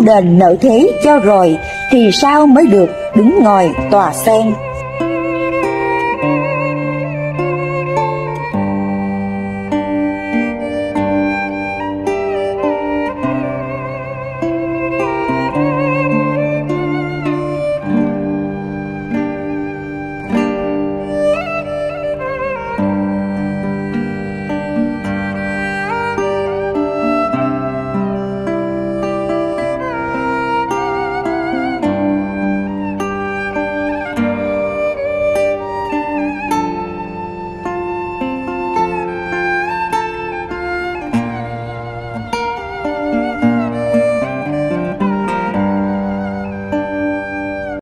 đền nợ thế cho rồi, thì sao mới được đứng ngồi tòa sen.